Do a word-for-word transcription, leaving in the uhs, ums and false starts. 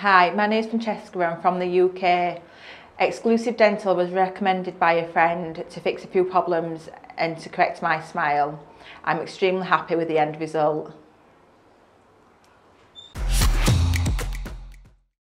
Hi, my name is Francesca. I'm from the U K. Exclusive Dental was recommended by a friend to fix a few problems and to correct my smile. I'm extremely happy with the end result.